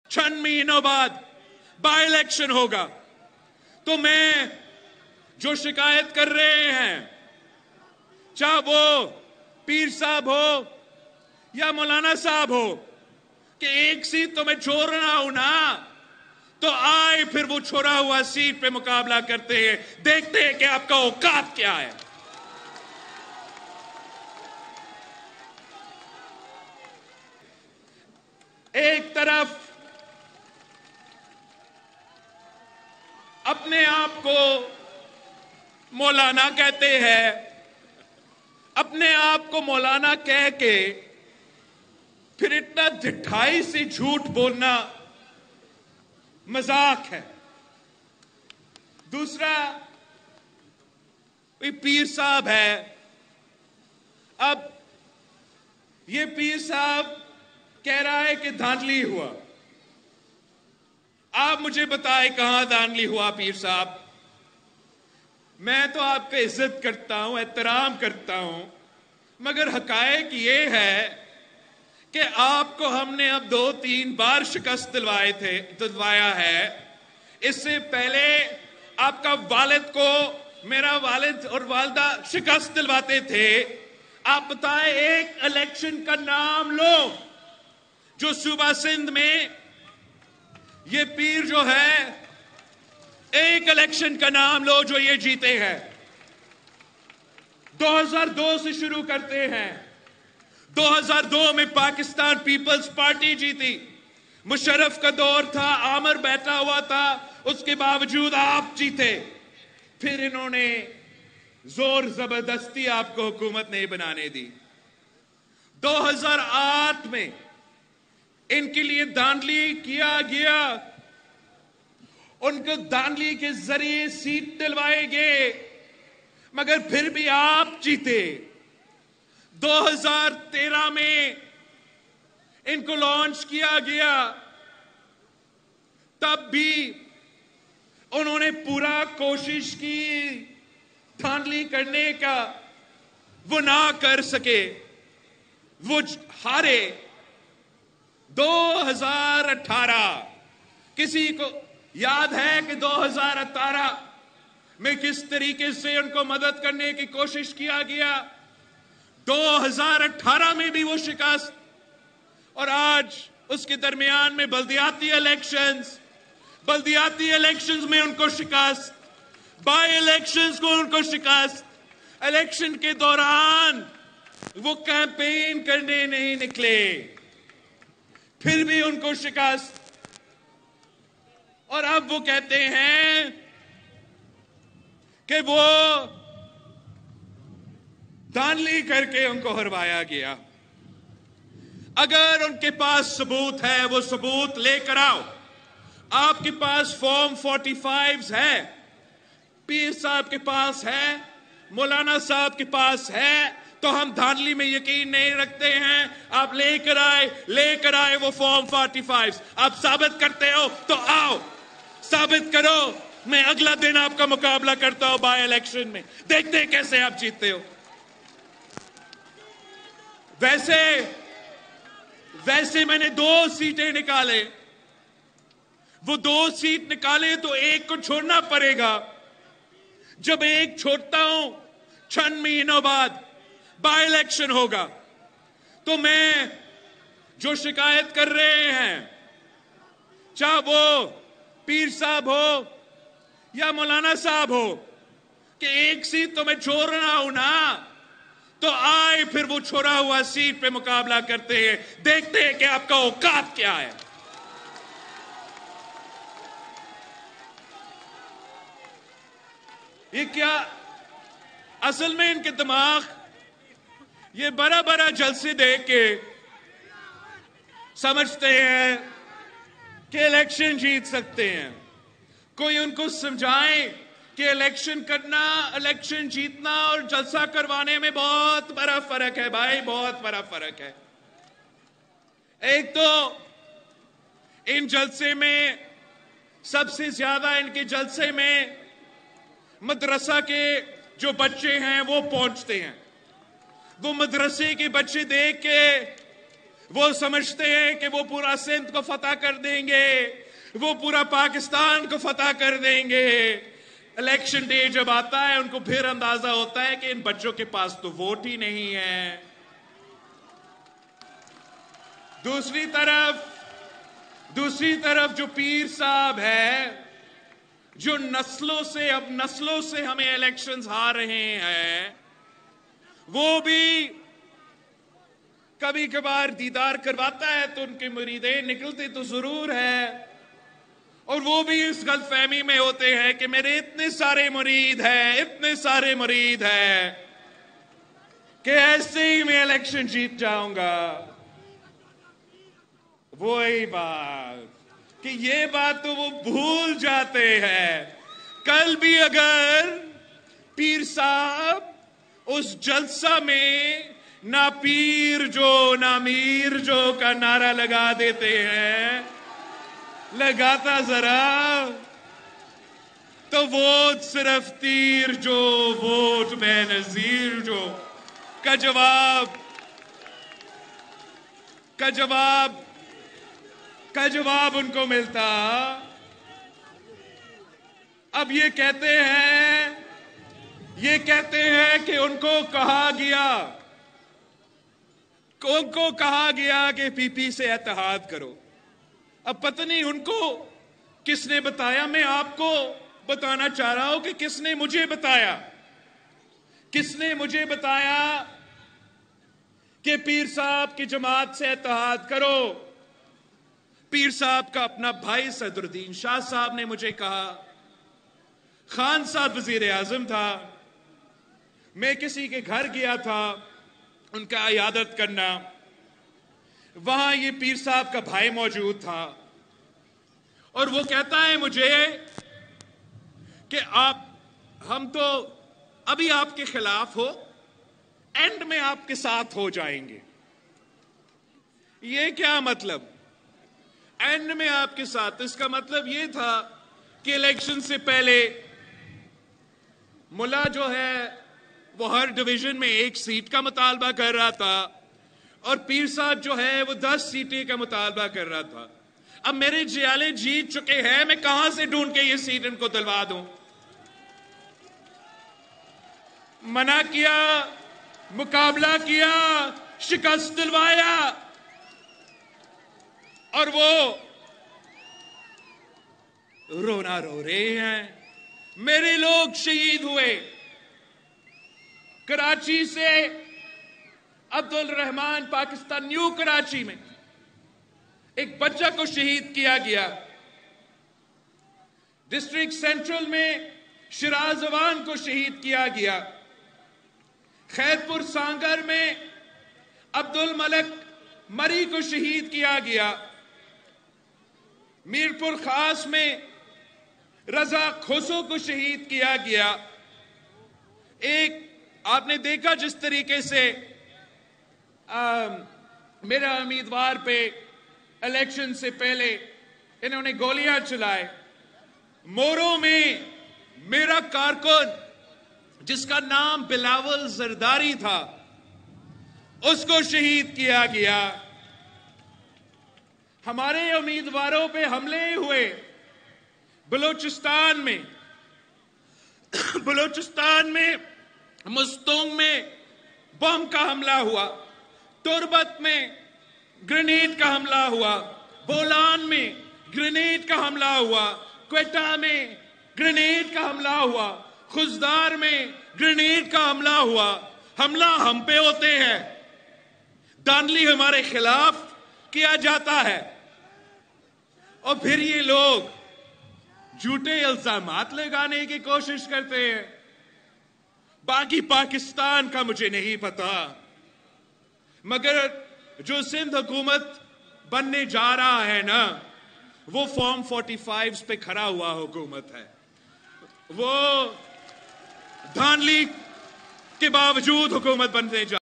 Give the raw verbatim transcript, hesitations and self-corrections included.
छह महीनों बाद बाई इलेक्शन होगा, तो मैं जो शिकायत कर रहे हैं, चाहे वो पीर साहब हो या मौलाना साहब हो, कि एक सीट तो मैं छोड़ रहा हूं ना, तो आए फिर वो छोड़ा हुआ सीट पे मुकाबला करते हैं, देखते हैं कि आपका औकात क्या है। एक तरफ अपने आप को मौलाना कहते हैं, अपने आप को मौलाना कह के फिर इतना ढिठाई से झूठ बोलना मजाक है। दूसरा, कोई पीर साहब है, अब ये पीर साहब कह रहा है कि धांधली हुआ। आप मुझे बताएं कहां धांधली हुआ पीर साहब? मैं तो आपका इज्जत करता हूं, एहतराम करता हूं, मगर हकायक ये है कि आपको हमने अब दो तीन बार शिकस्त दिलवाए थे दिलवाया है। इससे पहले आपका वालिद को, मेरा वालिद और वालदा शिकस्त दिलवाते थे। आप बताएं एक इलेक्शन का नाम लो जो सूबा सिंध में ये पीर जो है, एक इलेक्शन का नाम लो जो ये जीते हैं। दो हज़ार दो से शुरू करते हैं। दो हज़ार दो में पाकिस्तान पीपल्स पार्टी जीती, मुशर्रफ का दौर था, आमिर बैठा हुआ था, उसके बावजूद आप जीते। फिर इन्होंने जोर जबरदस्ती आपको हुकूमत नहीं बनाने दी। दो हज़ार आठ में इनके लिए धांधली किया गया, उनको धांधली के जरिए सीट दिलवाए गए, मगर फिर भी आप जीते। दो हज़ार तेरह में इनको लॉन्च किया गया, तब भी उन्होंने पूरा कोशिश की धांधली करने का, वो ना कर सके, वो हारे। दो हज़ार अठारह, किसी को याद है कि दो हज़ार अठारह में किस तरीके से उनको मदद करने की कोशिश किया गया? दो हज़ार अठारह में भी वो शिकस्त, और आज उसके दरमियान में बल्दियाती इलेक्शंस, बल्दियाती इलेक्शंस में उनको शिकस्त, बाई इलेक्शंस को उनको शिकस्त। इलेक्शन के दौरान वो कैंपेन करने नहीं निकले, फिर भी उनको शिकस्त। और अब वो कहते हैं कि वो धांधली करके उनको हरवाया गया। अगर उनके पास सबूत है, वो सबूत लेकर आओ। आपके पास फॉर्म पैंतालीस है, पीर साहब के पास है, मौलाना साहब के पास है, तो हम धांधली में यकीन नहीं रखते हैं। आप लेकर आए लेकर आए वो फॉर्म पैंतालीस। आप साबित करते हो तो आओ, साबित करो। मैं अगला दिन आपका मुकाबला करता हूं बाय इलेक्शन में, देखते हैं कैसे आप जीतते हो। वैसे वैसे मैंने दो सीटें निकाले, वो दो सीट निकाले तो एक को छोड़ना पड़ेगा। जब एक छोड़ता हूं, छह महीनों बाद बाई इलेक्शन होगा, तो मैं जो शिकायत कर रहे हैं, चाहे वो पीर साहब हो या मौलाना साहब हो, कि एक सीट तो मैं छोड़ रहा हूं ना, तो आए फिर वो छोड़ा हुआ सीट पे मुकाबला करते हैं, देखते हैं कि आपका औकात क्या है। ये क्या असल में इनके दिमाग ये बड़ा बड़ा जलसे देख के समझते हैं कि इलेक्शन जीत सकते हैं। कोई उनको समझाए कि इलेक्शन करना, इलेक्शन जीतना और जलसा करवाने में बहुत बड़ा फर्क है भाई, बहुत बड़ा फर्क है। एक तो इन जलसे में सबसे ज्यादा इनके जलसे में मदरसा के जो बच्चे हैं वो पहुंचते हैं। वो मदरसे के बच्चे देख के वो समझते हैं कि वो पूरा सिंध को फतह कर देंगे, वो पूरा पाकिस्तान को फतह कर देंगे। इलेक्शन डे जब आता है उनको फिर अंदाजा होता है कि इन बच्चों के पास तो वोट ही नहीं है। दूसरी तरफ दूसरी तरफ जो पीर साहब है, जो नस्लों से अब नस्लों से हमें इलेक्शंस हार रहे हैं, वो भी कभी कभार दीदार करवाता है तो उनके मुरीदें निकलते तो जरूर है, और वो भी इस गलतफहमी में होते हैं कि मेरे इतने सारे मुरीद हैं, इतने सारे मुरीद हैं कि ऐसे ही मैं इलेक्शन जीत जाऊंगा। वही बात कि ये बात तो वो भूल जाते हैं। कल भी अगर पीर साहब उस जलसा में ना पीर जो ना मीर जो का नारा लगा देते हैं, लगाता जरा, तो वोट सिर्फ तीर जो वोट बेनजीर जो का जवाब का जवाब का जवाब उनको मिलता। अब ये कहते हैं ये कहते हैं कि उनको कहा गया उनको कहा गया कि पीपी से इत्तेहाद करो। अब पता नहीं उनको किसने बताया, मैं आपको बताना चाह रहा हूं कि किसने मुझे बताया किसने मुझे बताया कि पीर साहब की जमात से इत्तेहाद करो। पीर साहब का अपना भाई सदरुद्दीन शाह साहब ने मुझे कहा, खान साहब वजीर आजम था, मैं किसी के घर गया था उनका इयादत करना, वहां ये पीर साहब का भाई मौजूद था, और वो कहता है मुझे कि आप हम तो अभी आपके खिलाफ हो, एंड में आपके साथ हो जाएंगे। ये क्या मतलब, एंड में आपके साथ? इसका मतलब ये था कि इलेक्शन से पहले मुल्ला जो है वो हर डिवीजन में एक सीट का मुतालबा कर रहा था, और पीर साहब जो है वो दस सीटें का मुतालबा कर रहा था। अब मेरे जियाले जीत चुके हैं, मैं कहां से ढूंढ के ये सीट इनको दिलवा दूं? मना किया, मुकाबला किया, शिकस्त दिलवाया, और वो रोना रो रहे हैं। मेरे लोग शहीद हुए। कराची से अब्दुल रहमान पाकिस्तान न्यू कराची में एक बच्चा को शहीद किया गया। डिस्ट्रिक्ट सेंट्रल में शिराज अवान को शहीद किया गया। खैरपुर सांगर में अब्दुल मलिक मरी को शहीद किया गया। मीरपुर खास में रजा खोसो को शहीद किया गया। एक आपने देखा जिस तरीके से आ, मेरा उम्मीदवार पे इलेक्शन से पहले इन्होंने गोलियां चलाए। मोरो में मेरा कारकुन जिसका नाम बिलावल जरदारी था, उसको शहीद किया गया। हमारे उम्मीदवारों पे हमले हुए। बलूचिस्तान में बलूचिस्तान में मुस्तोंग में बम का हमला हुआ। तुर्बत में ग्रेनेड का हमला हुआ। बोलान में ग्रेनेड का हमला हुआ। क्वेटा में ग्रेनेड का हमला हुआ। खुजदार में ग्रेनेड का हमला हुआ। हमला हम पे होते हैं, दानली हमारे खिलाफ किया जाता है, और फिर ये लोग झूठे इल्जामात लगाने की कोशिश करते हैं। बाकी पाकिस्तान का मुझे नहीं पता, मगर जो सिंध हुकूमत बनने जा रहा है ना, वो फॉर्म पैंतालीस पे खड़ा हुआ हुकूमत है। वो धांधली के बावजूद हुकूमत बनने जा